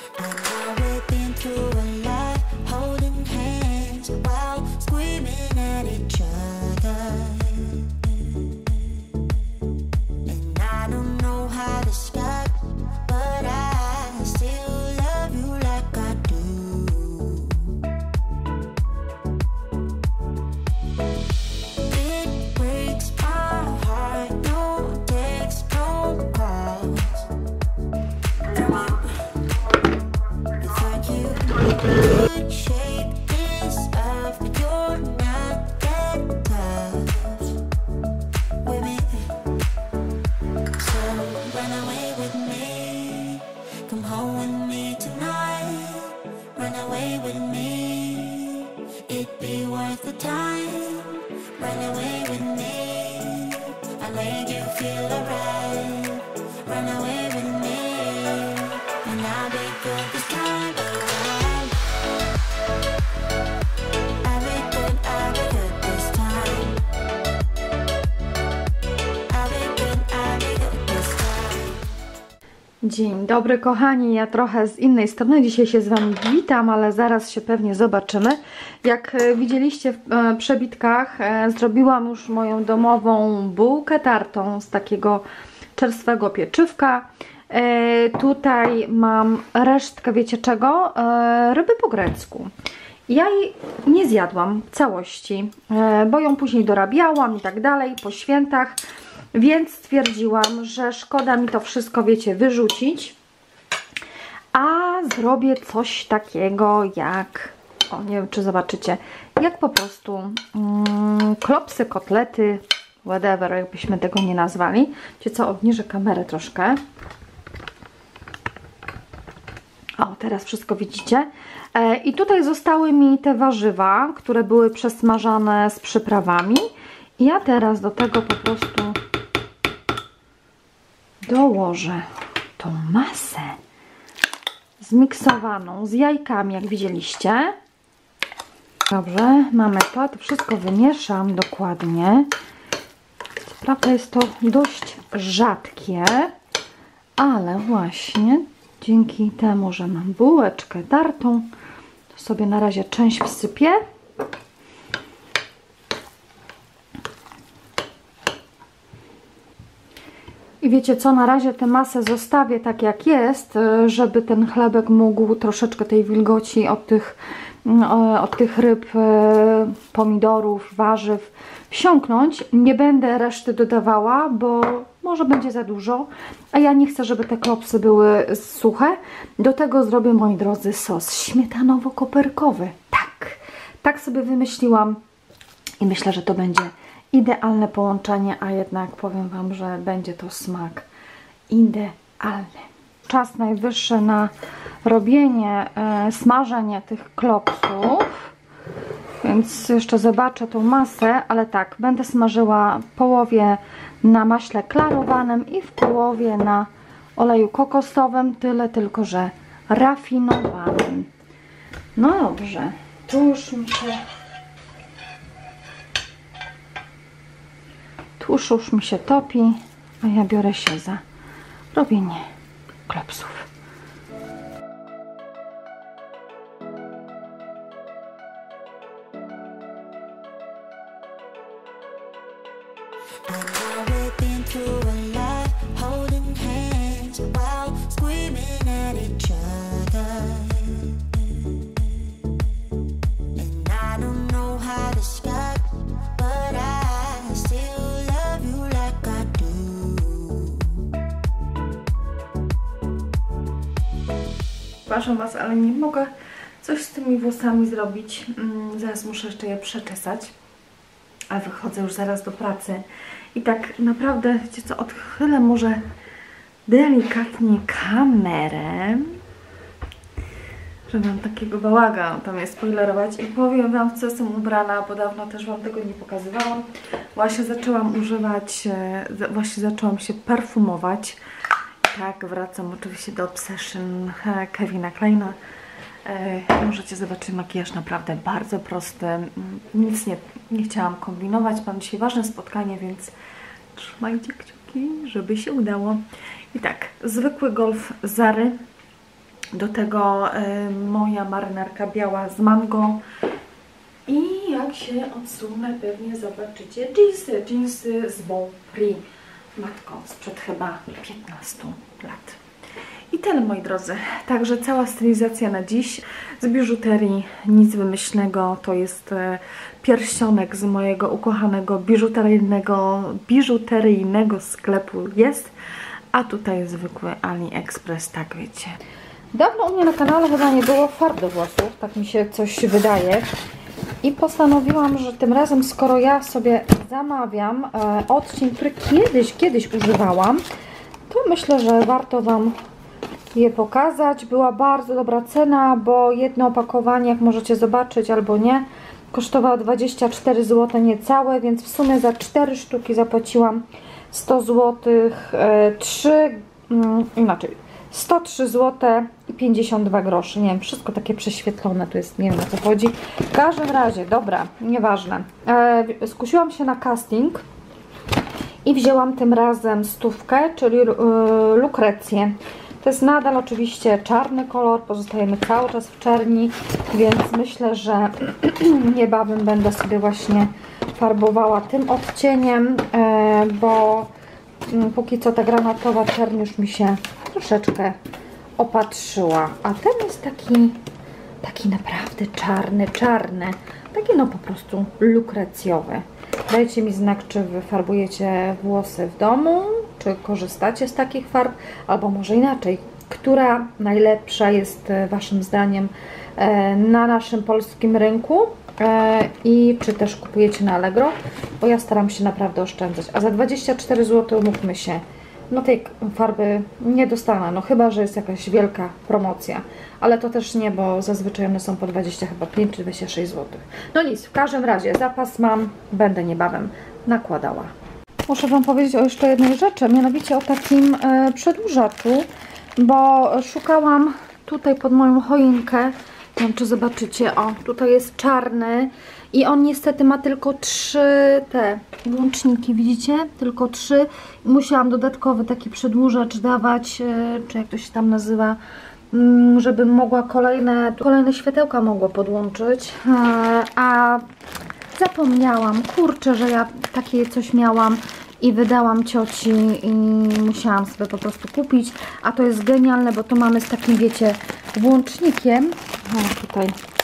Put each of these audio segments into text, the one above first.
Dzień dobry kochani, ja trochę z innej strony dzisiaj się z Wami witam, ale zaraz się pewnie zobaczymy. Jak widzieliście w przebitkach, zrobiłam już moją domową bułkę tartą z takiego czerstwego pieczywka. Tutaj mam resztkę, wiecie czego? Ryby po grecku. Ja jej nie zjadłam w całości, bo ją później dorabiałam i tak dalej po świętach. Więc stwierdziłam, że szkoda mi to wszystko, wiecie, wyrzucić, a zrobię coś takiego jak, o nie wiem czy zobaczycie, jak po prostu klopsy, kotlety, whatever, jakbyśmy tego nie nazwali. Wiecie co, obniżę kamerę troszkę. O, teraz wszystko widzicie. I tutaj zostały mi te warzywa, które były przesmażane z przyprawami. I ja teraz do tego po prostu dołożę tą masę zmiksowaną z jajkami, jak widzieliście. Dobrze, mamy to wszystko wymieszam dokładnie. Co prawda jest to dość rzadkie, ale właśnie dzięki temu, że mam bułeczkę tartą, to sobie na razie część wsypię. I wiecie co, na razie tę masę zostawię tak jak jest, żeby ten chlebek mógł troszeczkę tej wilgoci od tych ryb, pomidorów, warzyw wsiąknąć. Nie będę reszty dodawała, bo może będzie za dużo, a ja nie chcę, żeby te klopsy były suche. Do tego zrobię, moi drodzy, sos śmietanowo-koperkowy. Tak sobie wymyśliłam i myślę, że to będzie idealne połączenie, a jednak powiem Wam, że będzie to smak idealny. Czas najwyższy na robienie, smażenie tych klopsów, więc jeszcze zobaczę tą masę, ale tak, będę smażyła w połowie na maśle klarowanym i w połowie na oleju kokosowym, tyle tylko, że rafinowanym. No dobrze, tu już mi się topi, a ja biorę się za robienie klopsów. Przepraszam Was, ale nie mogę coś z tymi włosami zrobić. Zaraz muszę jeszcze je przeczesać. A wychodzę już zaraz do pracy. I tak naprawdę, wiecie co, odchylę może delikatnie kamerę, że mam takiego bałaga tam jest spoilerować. I powiem Wam, w co jestem ubrana, bo dawno też Wam tego nie pokazywałam. Właśnie zaczęłam się perfumować. Tak, wracam oczywiście do Obsession Kevina Kleina. Możecie zobaczyć makijaż naprawdę bardzo prosty. Nic nie chciałam kombinować. Mam dzisiaj ważne spotkanie, więc trzymajcie kciuki, żeby się udało. I tak, zwykły golf Zary. Do tego moja marynarka biała z mango. I jak się odsunę, pewnie zobaczycie dżinsy z Bon Prix. Matko, sprzed chyba 15 lat. I tyle, moi drodzy. Także cała stylizacja na dziś. Z biżuterii nic wymyślnego. To jest pierścionek z mojego ukochanego biżuteryjnego sklepu jest. A tutaj zwykły AliExpress, tak wiecie. Dawno u mnie na kanale chyba nie było farb do włosów. Tak mi się coś wydaje. I postanowiłam, że tym razem, skoro ja sobie zamawiam odcień, który kiedyś używałam, to myślę, że warto Wam je pokazać. Była bardzo dobra cena, bo jedno opakowanie, jak możecie zobaczyć albo nie, kosztowało 24 zł niecałe, więc w sumie za 4 sztuki zapłaciłam 100 zł, 103 zł i 52 groszy. Nie wiem, wszystko takie prześwietlone tu jest, nie wiem, o co chodzi. W każdym razie, dobra, nieważne. Skusiłam się na casting i wzięłam tym razem 100, czyli lukrecję. To jest nadal oczywiście czarny kolor, pozostajemy cały czas w czerni, więc myślę, że niebawem będę sobie właśnie farbowała tym odcieniem, bo póki co ta granatowa czerń już mi się troszeczkę opatrzyła. A ten jest taki naprawdę czarny. Taki no po prostu lukrecjowy. Dajcie mi znak, czy wy farbujecie włosy w domu, czy korzystacie z takich farb, albo może inaczej. Która najlepsza jest Waszym zdaniem na naszym polskim rynku i czy też kupujecie na Allegro, bo ja staram się naprawdę oszczędzać. A za 24 zł, umówmy się, no tej farby nie dostanę, no chyba że jest jakaś wielka promocja. Ale to też nie, bo zazwyczaj one są po 25 czy 26 zł. No nic, w każdym razie zapas mam, będę niebawem nakładała. Muszę Wam powiedzieć o jeszcze jednej rzeczy, mianowicie o takim przedłużaczu, bo szukałam tutaj pod moją choinkę, nie wiem czy zobaczycie, o tutaj jest czarny i on niestety ma tylko 3 te włączniki, widzicie? Tylko 3. Musiałam dodatkowy taki przedłużacz dawać, czy jak to się tam nazywa, żebym mogła kolejne światełka mogła podłączyć, a zapomniałam, kurczę, że ja takie coś miałam i wydałam cioci i musiałam sobie po prostu kupić, a to jest genialne, bo to mamy z takim, wiecie, włącznikiem, o tutaj,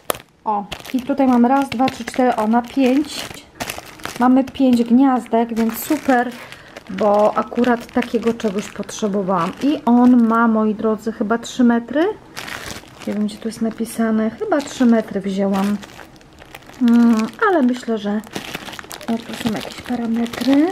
o i tutaj mamy raz, 2, 3, 4, o na 5, mamy 5 gniazdek, więc super, bo akurat takiego czegoś potrzebowałam i on ma, moi drodzy, chyba 3 metry, nie wiem gdzie tu jest napisane, chyba 3 metry wzięłam, ale myślę, że o, tu są jakieś parametry,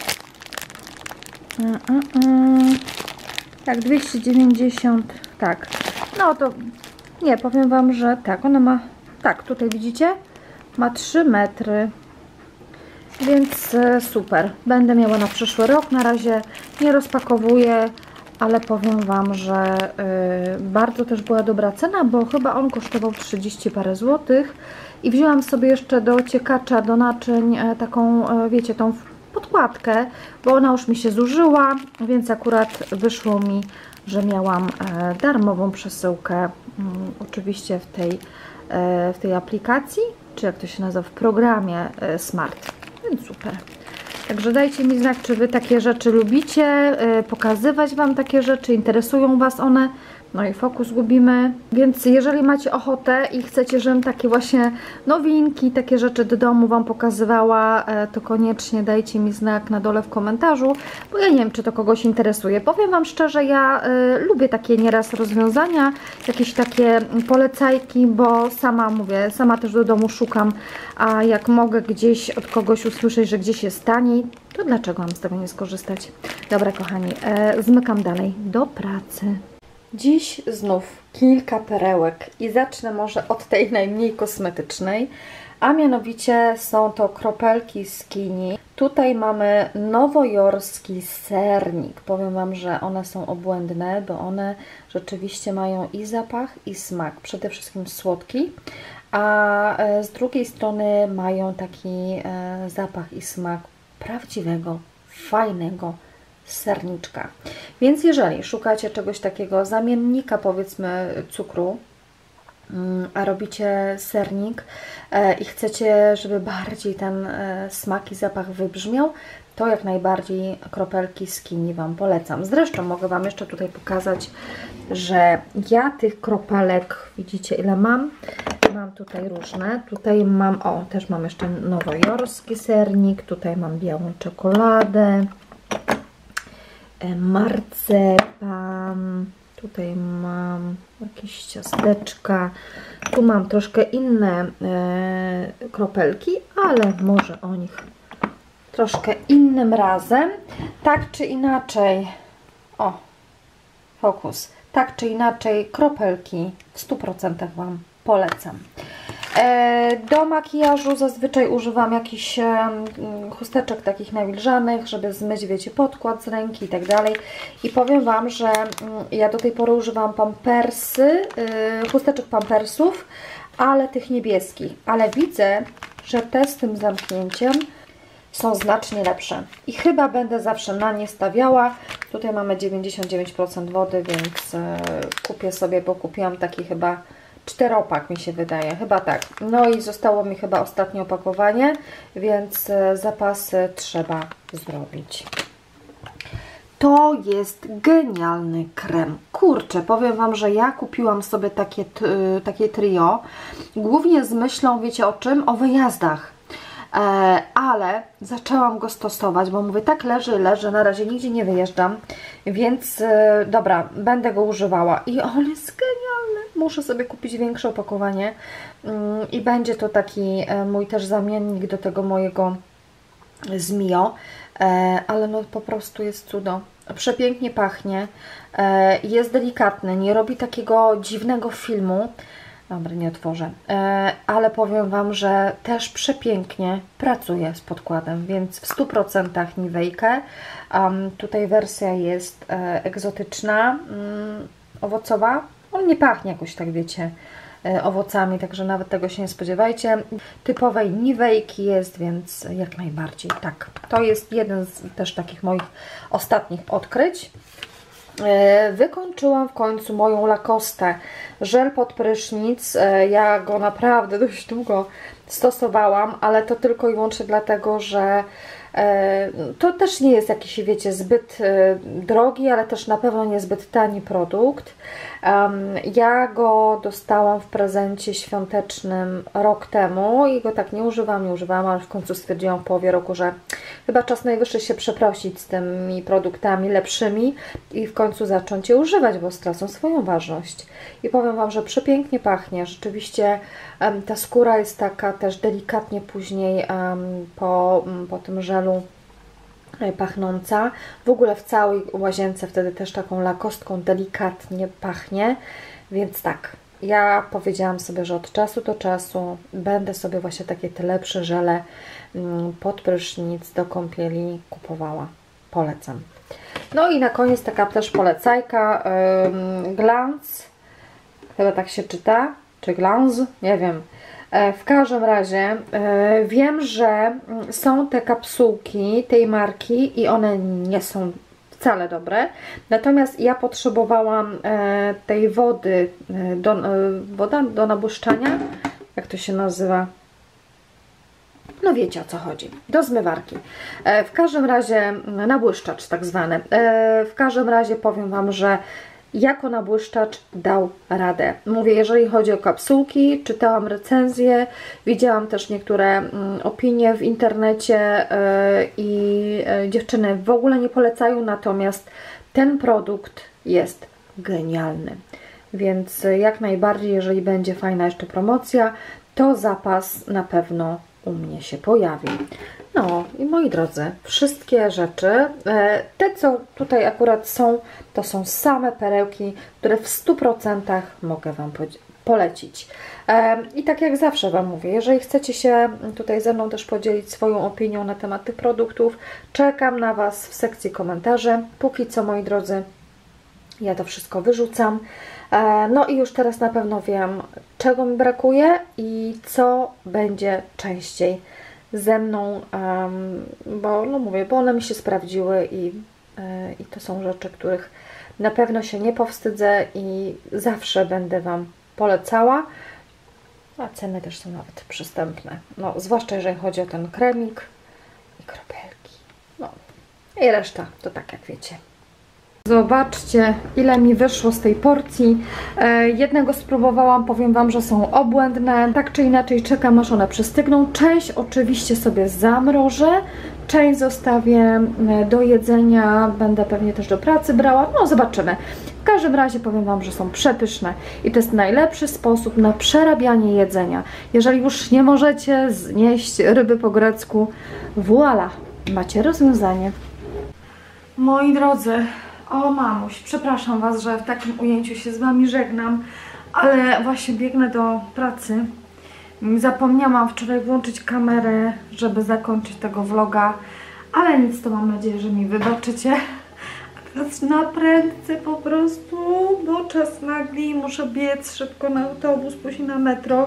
tak, 290, tak, no to nie, powiem Wam, że tak, ona ma, tak, tutaj widzicie, ma 3 metry, więc super, będę miała na przyszły rok, na razie nie rozpakowuję, ale powiem Wam, że bardzo też była dobra cena, bo chyba on kosztował 30 parę złotych i wzięłam sobie jeszcze do ciekacza, do naczyń taką, wiecie, tą podkładkę, bo ona już mi się zużyła, więc akurat wyszło mi, że miałam darmową przesyłkę, oczywiście w tej aplikacji, czy jak to się nazywa, w programie Smart, więc super. Także dajcie mi znak, czy Wy takie rzeczy lubicie, pokazywać Wam takie rzeczy, interesują Was one. No i fokus gubimy, więc jeżeli macie ochotę i chcecie, żebym takie właśnie nowinki, takie rzeczy do domu Wam pokazywała, to koniecznie dajcie mi znak na dole w komentarzu, bo ja nie wiem, czy to kogoś interesuje. Powiem Wam szczerze, ja lubię takie nieraz rozwiązania, jakieś takie polecajki, bo sama mówię, sama też do domu szukam, a jak mogę gdzieś od kogoś usłyszeć, że gdzieś jest taniej, to dlaczego mam z tego nie skorzystać? Dobra, kochani, zmykam dalej do pracy. Dziś znów kilka perełek i zacznę może od tej najmniej kosmetycznej, a mianowicie są to kropelki z Kini. Tutaj mamy nowojorski sernik. Powiem Wam, że one są obłędne, bo one rzeczywiście mają i zapach, i smak. Przede wszystkim słodki, a z drugiej strony mają taki zapach i smak prawdziwego, fajnego serniczka. Więc jeżeli szukacie czegoś takiego, zamiennika powiedzmy cukru, a robicie sernik i chcecie, żeby bardziej ten smak i zapach wybrzmiał, to jak najbardziej kropelki Skinny Wam polecam. Zresztą mogę Wam jeszcze tutaj pokazać, że ja tych kropelek, widzicie ile mam? Mam tutaj różne. Tutaj mam, o, też mam jeszcze nowojorski sernik, tutaj mam białą czekoladę, marcepan, tutaj mam jakieś ciasteczka, tu mam troszkę inne kropelki, ale może o nich troszkę innym razem. Tak czy inaczej, o, fokus, tak czy inaczej kropelki w 100% Wam polecam. Do makijażu zazwyczaj używam jakichś chusteczek takich nawilżanych, żeby zmyć, wiecie, podkład z ręki i tak dalej. I powiem Wam, że ja do tej pory używam pampersy, chusteczek pampersów, ale tych niebieskich. Ale widzę, że te z tym zamknięciem są znacznie lepsze. I chyba będę zawsze na nie stawiała. Tutaj mamy 99% wody, więc kupię sobie, bo kupiłam taki chyba 4-opak mi się wydaje, chyba tak. No i zostało mi chyba ostatnie opakowanie, więc zapasy trzeba zrobić. To jest genialny krem. Kurczę, powiem Wam, że ja kupiłam sobie takie trio, głównie z myślą, wiecie o czym? O wyjazdach. Ale zaczęłam go stosować, bo mówię, tak leży, na razie nigdzie nie wyjeżdżam, więc dobra, będę go używała i on jest genialny. Muszę sobie kupić większe opakowanie i będzie to taki mój też zamiennik do tego mojego z Mio, ale no po prostu jest cudo. Przepięknie pachnie, jest delikatny, nie robi takiego dziwnego filmu. Dobra, nie otworzę, ale powiem Wam, że też przepięknie pracuje z podkładem, więc w 100% Niwejkę. Tutaj wersja jest egzotyczna, owocowa. On nie pachnie jakoś tak, wiecie, owocami, także nawet tego się nie spodziewajcie. Typowej Niwejki jest, więc jak najbardziej tak. To jest jeden z też takich moich ostatnich odkryć. Wykończyłam w końcu moją Lacoste żel pod prysznic. Ja go naprawdę dość długo stosowałam, ale to tylko i wyłącznie dlatego, że to też nie jest jakiś, wiecie, zbyt drogi, ale też na pewno niezbyt tani produkt. Ja go dostałam w prezencie świątecznym rok temu i go tak nie używałam, ale w końcu stwierdziłam w połowie roku, że chyba czas najwyższy się przeprosić z tymi produktami lepszymi i w końcu zacząć je używać, bo stracą swoją ważność. I powiem Wam, że przepięknie pachnie. Rzeczywiście ta skóra jest taka też delikatnie później po tym żelu pachnąca. W ogóle w całej łazience wtedy też taką lakostką delikatnie pachnie, więc tak, ja powiedziałam sobie, że od czasu do czasu będę sobie właśnie takie te lepsze żele pod prysznic do kąpieli kupowała. Polecam. No i na koniec taka też polecajka, Glans, chyba tak się czyta, czy Glans, nie wiem. W każdym razie wiem, że są te kapsułki tej marki i one nie są wcale dobre. Natomiast ja potrzebowałam tej wody, woda do nabłyszczania, jak to się nazywa? No wiecie, o co chodzi. Do zmywarki. W każdym razie nabłyszczacz tak zwany. W każdym razie powiem Wam, że jako nabłyszczacz dał radę. Mówię, jeżeli chodzi o kapsułki, czytałam recenzje, widziałam też niektóre opinie w internecie i dziewczyny w ogóle nie polecają, natomiast ten produkt jest genialny. Więc jak najbardziej, jeżeli będzie fajna jeszcze promocja, to zapas na pewno u mnie się pojawi. No i moi drodzy, wszystkie rzeczy, te co tutaj akurat są, to są same perełki, które w 100% mogę Wam polecić. I tak jak zawsze Wam mówię, jeżeli chcecie się tutaj ze mną też podzielić swoją opinią na temat tych produktów, czekam na Was w sekcji komentarzy. Póki co, moi drodzy, ja to wszystko wyrzucam. No i już teraz na pewno wiem, czego mi brakuje i co będzie częściej ze mną, bo no mówię, bo one mi się sprawdziły i i to są rzeczy, których na pewno się nie powstydzę i zawsze będę Wam polecała, a ceny też są nawet przystępne, no zwłaszcza jeżeli chodzi o ten kremik i kropelki, no i reszta to tak jak wiecie. Zobaczcie, ile mi wyszło z tej porcji. Jednego spróbowałam, powiem Wam, że są obłędne. Tak czy inaczej czekam, aż one przystygną. Część oczywiście sobie zamrożę, część zostawię do jedzenia. Będę pewnie też do pracy brała. No zobaczymy. W każdym razie powiem Wam, że są przepyszne i to jest najlepszy sposób na przerabianie jedzenia. Jeżeli już nie możecie znieść ryby po grecku, voilà, macie rozwiązanie. Moi drodzy, o mamuś, przepraszam Was, że w takim ujęciu się z Wami żegnam, ale właśnie biegnę do pracy. Zapomniałam wczoraj włączyć kamerę, żeby zakończyć tego vloga, ale nic, to mam nadzieję, że mi wybaczycie. A teraz na prędce po prostu, bo czas nagli, muszę biec szybko na autobus, później na metro.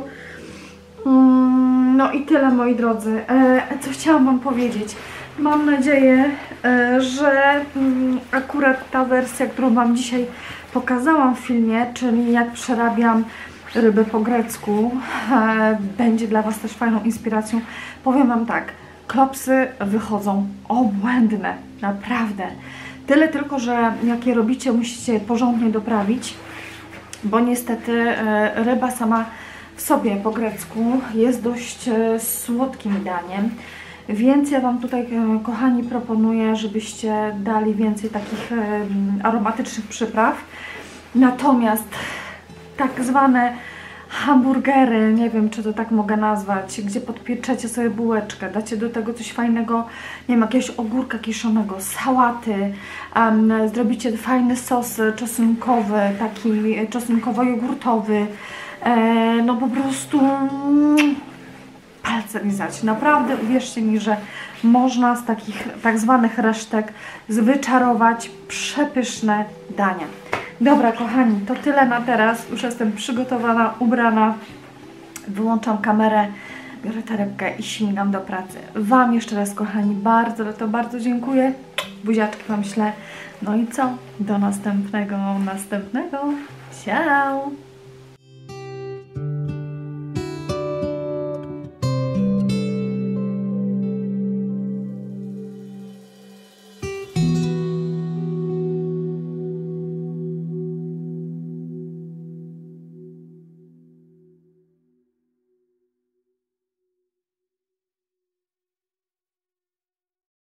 No i tyle, moi drodzy. Co chciałam Wam powiedzieć? Mam nadzieję, że akurat ta wersja, którą Wam dzisiaj pokazałam w filmie, czyli jak przerabiam ryby po grecku, będzie dla Was też fajną inspiracją. Powiem Wam tak, klopsy wychodzą obłędne, naprawdę. Tyle tylko, że jak je robicie, musicie je porządnie doprawić, bo niestety ryba sama w sobie po grecku jest dość słodkim daniem. Więc ja Wam tutaj, kochani, proponuję, żebyście dali więcej takich aromatycznych przypraw. Natomiast tak zwane hamburgery, nie wiem, czy to tak mogę nazwać, gdzie podpieczecie sobie bułeczkę, dacie do tego coś fajnego, nie wiem, jakiegoś ogórka kiszonego, sałaty, zrobicie fajny sos czosnkowy, taki czosnkowo-jogurtowy, no po prostu palce lizać. Naprawdę uwierzcie mi, że można z takich tak zwanych resztek wyczarować przepyszne dania. Dobra, kochani, to tyle na teraz. Już jestem przygotowana, ubrana. Wyłączam kamerę, biorę torebkę i śmigam do pracy. Wam jeszcze raz, kochani, bardzo, ale to bardzo dziękuję. Buziaczki Wam ślę. No i co? Do następnego. Ciao!